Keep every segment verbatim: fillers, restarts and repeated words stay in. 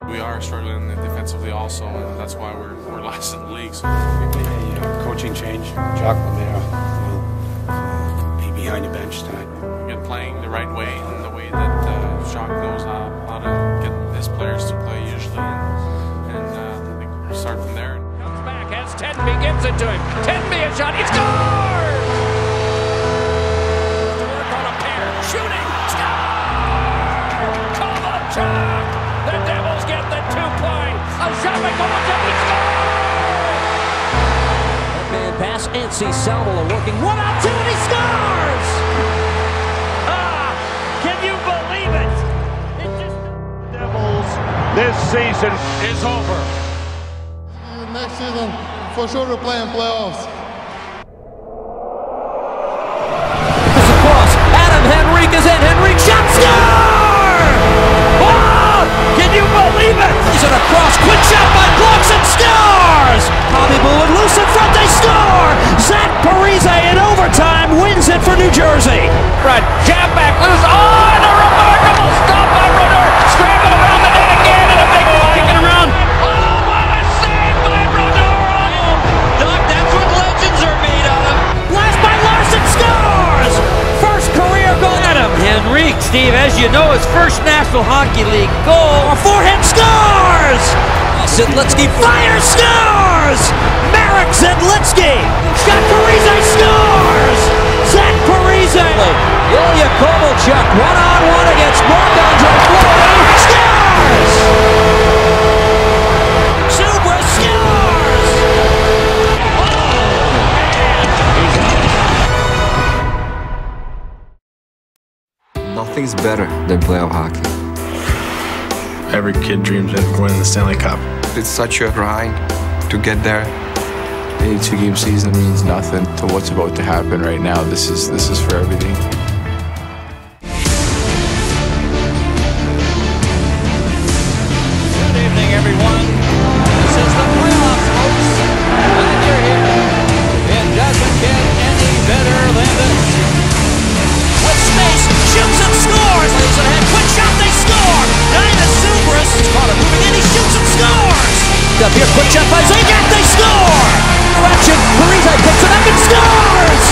We are struggling defensively also, and that's why we're, we're last in the league. So. A uh, coaching change. Jack will uh, be behind the bench tonight. We've been playing the right way and the way that uh, Jack knows how, how to get his players to play usually, and, and uh, I think we'll start from there. Comes back, has Tenby, gives it to him. Tenby a shot, he scores! To work on a pair, shooting, score! Kovalchuk! The Devils get the two-point. A shot by Kovalchuk, he scores! One-man pass, Anze Salvola working one out two, and he scores! Ah, can you believe it? It just Devils, this season is over. Next season, for sure we're playing playoffs. It's across, Adam Henrique is in, Henrique shot, score! Oh, can you believe it? Is it across, quick shot by Clarkson, scores! Pominville and loose in front, they score! Zach Parise in overtime wins it for New Jersey. Right, jab back, loose, oh, and a remarkable stop by Brodeur! Scramble around the net again, and a big one! Kicking around. Henrique, Steve, as you know, his first National Hockey League goal. A forehand scores! Zedlitsky fires, scores! Marek Zedlitsky! Shot, Parise scores! Zach Parise! Ilya Kovalchuk, one-on-one against Marc-Andre Fleury, scores! Zubrus scores! Nothing's better than playoff hockey. Every kid dreams of winning the Stanley Cup. It's such a grind to get there. A two-game season means nothing to what's about to happen right now. This is this is for everything. Good evening, everyone. This is the playoffs, folks. Glad you're here. It doesn't get any better than this. With space, shoots and scores. Lays it ahead, quick shot, they score. Dainius Zubrus is caught him moving in, he shoots and scores. Up here, quick shot by Zajac, they score. Direction, Parise picks it up and scores.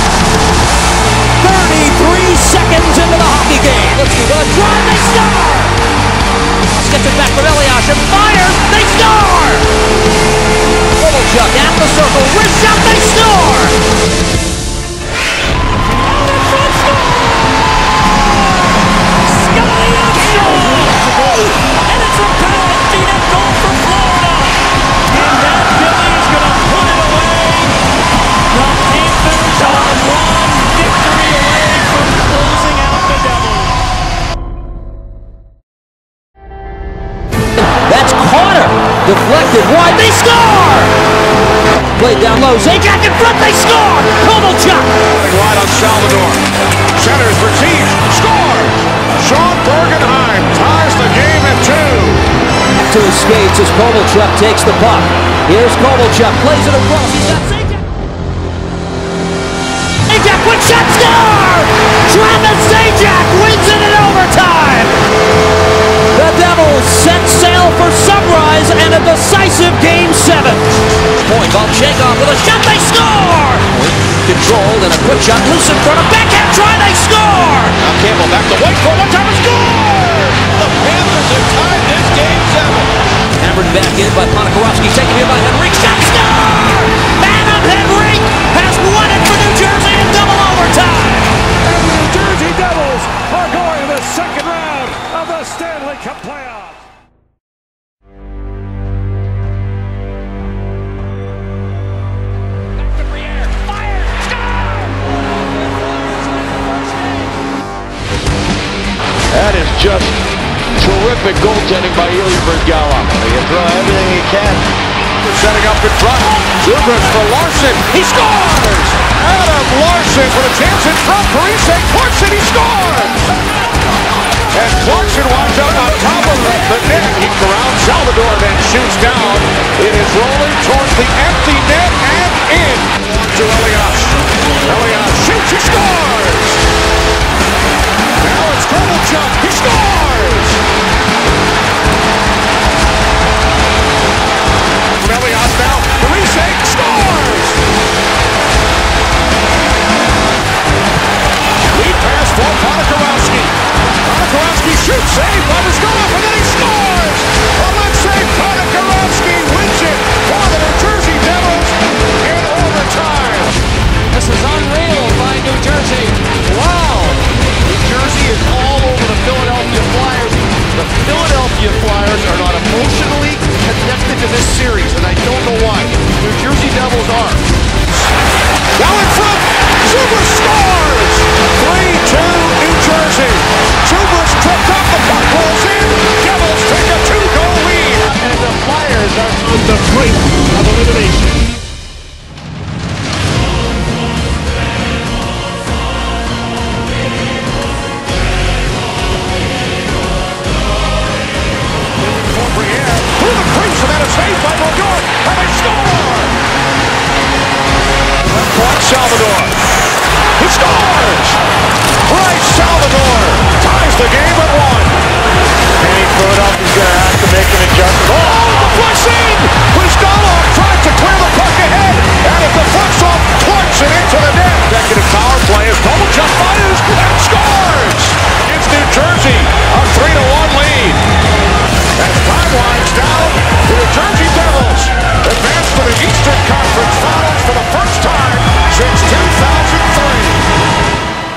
thirty-three seconds into the hockey game. Let's do the drive, they score. Gets it back from Ilya and fires, they score. Kovalchuk at the circle, wrist shot, they score. And it's from Parise, that goal for Florida. And that Philly is going to put it away. The Panthers are one victory away from closing out the Devils. That's Carter. Deflected wide, they score! Played down low, Zajac in front, they score! Kovalchuk! Wide on Salvador. Centers for Team. Score! Sean Bergenheim ties the game at two. To his skates as Kovalchuk takes the puck. Here's Kovalchuk, plays it across. He's got Zajac. Zajac, quick shot, score! Travis Zajac wins it in overtime. The Devils set sail for Sunrise and a decisive game seven. Point, Volchenkov with a shot, they score! Controlled and a quick shot loose in front of backhand try, they score! Now Campbell back to White for one time, score! The Panthers have tied this game seven. Hammered back in by Ponikarovsky, taken here by Henrique, shot, score! Adam Henrique has won it for New Jersey in double overtime! And the New Jersey Devils are going to the second round of the Stanley Cup playoffs. That is just terrific goaltending by Ilya. He can throw everything he can. They're setting up in front. Zubrus for Larson. He scores! Adam Larson with a chance in front. Parise Clarkson, he scores! And Clarkson winds up on top of the, the net. He corrals Salvador, then shoots down. It is rolling towards the empty net and in. To Elias. Elias shoots, he scores! Now it's Kovalchuk, he scores! Stars are not emotionally connected to this series, and I don't know why. New Jersey Devils are. Now in front, Zubrus scores! three two New Jersey. Zubrus tripped up, the puck rolls in. Devils take a two-goal lead. And the Flyers are on the brink of elimination. Through the crease, and that is saved by Brodeur, and they score! Left point, Salvador. He scores! Bryce Salvador ties the game at one. And he threw it up. He's going to have to make an adjustment. Oh, the flush in! Brodeur tried to clear the puck ahead, and it deflects off Clarkson into the net. Executive power play as Kovalchuk fires and scores! Against New Jersey, a three to one lead. As time winds down, the New Jersey Devils advance to the Eastern Conference Finals for the first time since two thousand three.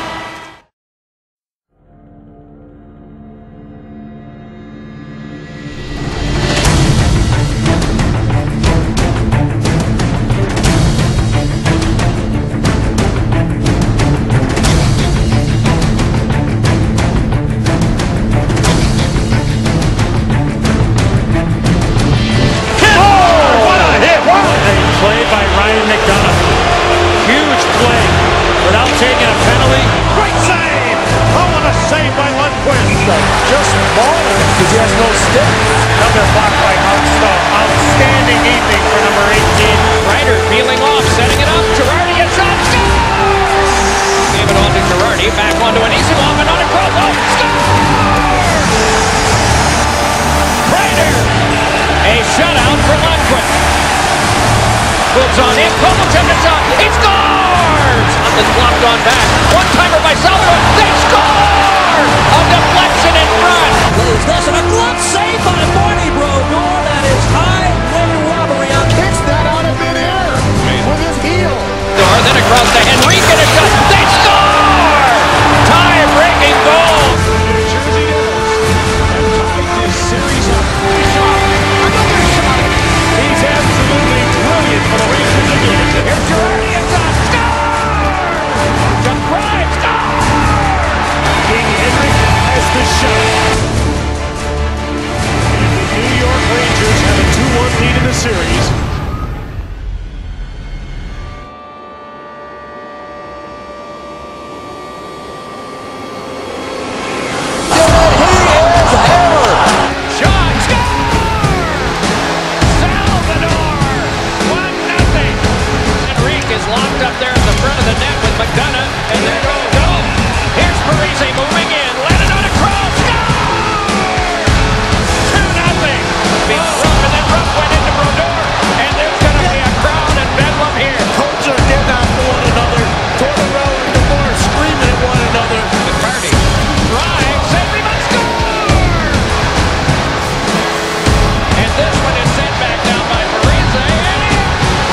Just balling because he has no stick. Another block by Okposo. Outstanding evening for number eighteen. Ryder peeling off, setting it up. Girardi gets shot. Score! Gave it on to Girardi. Back onto an easy off and on a cross. Oh, score! Ryder. A shutout for Lundqvist. Moves on in. Kovalchuk is on. He scores! On the blocked on back. One timer by Salvador. They score! A deflection in front. Lays this and a glove save by Marty Brodeur. That is highway robbery. On Kicks that out of midair with his heel. Then across to Henrique and a shot. They score! Tie-breaking goal. New Jersey Devils have tied this series up. He shot. Another shot. He's absolutely brilliant for the Rangers again. Here's Girardi and shot. Score! Just right. Score! Henrique has the shot. And the New York Rangers have a two one lead in the series. Shot! Score! Salvador! one nothing. Henrique is locked up there in the front of the net with McDonough, and there goes go. Here's Parise moving in. Let it on across. Score! two nothing. Being rough, and then Ruff went into Brodeur. And there's going to be a crowd in Bedlam here. Coaches are getting after one another. Tortorella and DeMar screaming at one another. McCarty drives and we must score! And this one is sent back down by Parise. And in.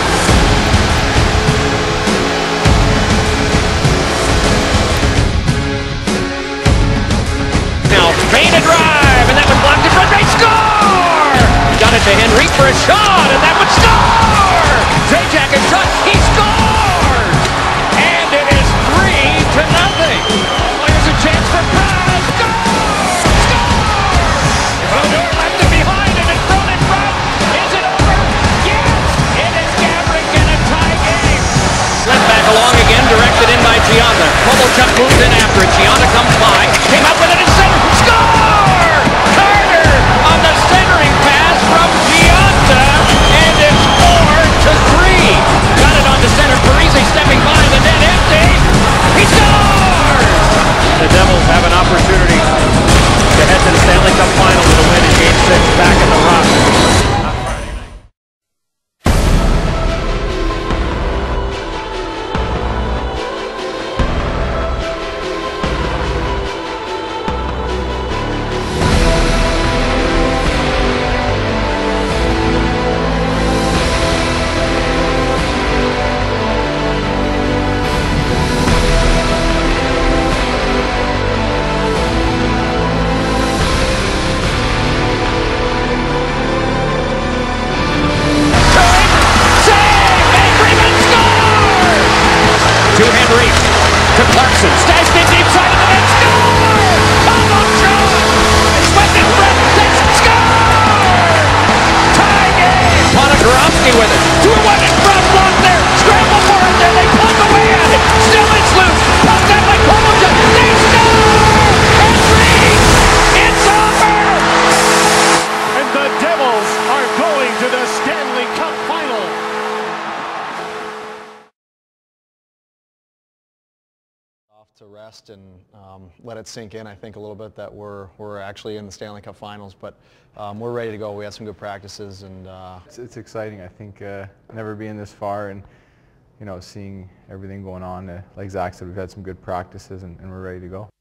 Now painted drive, and that was blocked in front. They score! Got it to Henrique for a shot, and that would score! Zajac is shot. He scored! And it is three to nothing. There's a chance for Parise. Score! Score! Brodeur left it behind and it's thrown in front. Is it over? Yes! It is Gabrick in a tie game. Sent back along again, directed in by Gianna. Kovalchuk moves in after it. Gianna comes by, came up with it in center. Score! Carter on the centering pass from Gianna, and it's four to three. Got it on the center. Parise stepping by, the net empty. He scores! The Devils have an opportunity to head to the Stanley Cup Final with a win in Game six back in the Rock. to rest and um, let it sink in, I think, a little bit that we're, we're actually in the Stanley Cup Finals, but um, we're ready to go. We had some good practices, and uh, it's, it's exciting. I think uh, never being this far and, you know, seeing everything going on. Uh, like Zach said, we've had some good practices, and, and we're ready to go.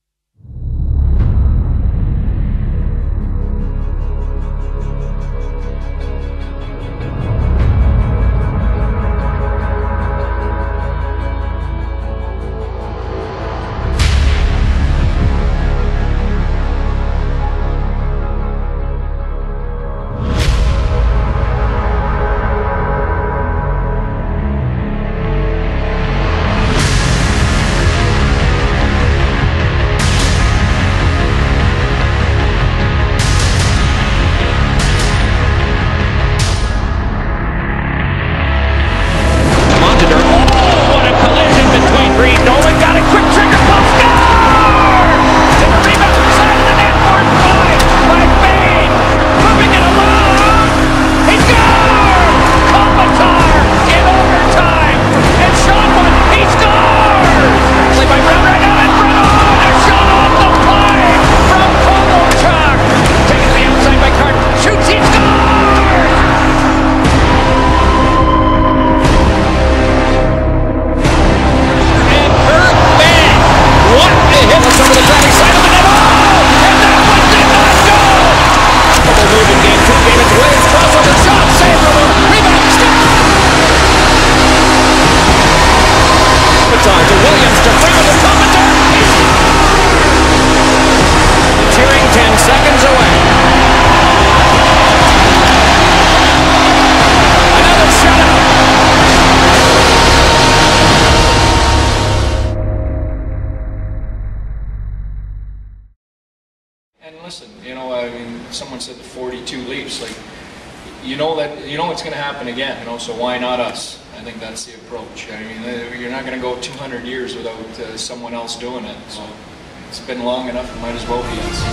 listen, you know, I mean, someone said the forty-two Leafs, like, you know that, you know it's going to happen again, you know, so why not us? I think that's the approach. I mean, you're not going to go two hundred years without uh, someone else doing it, so it's been long enough, it might as well be us.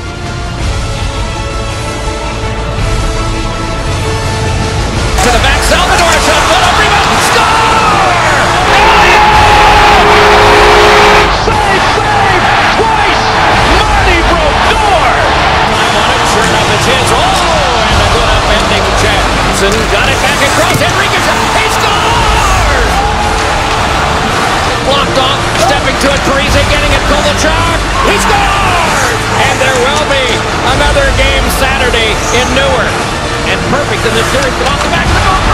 To the back, Salvador, shot, put up, rebound, score! Ilya! Save, save, twice! Marty Brodeur! Time on it, sure enough, it's his. Oh, and a good upending Jackson. Got it back across, Henrique, he scores! Blocked off, stepping to it, Parise getting it, Kovalchuk, he scores! And there will be another game Saturday in Newark. And perfect in the series, but off the back of the goal.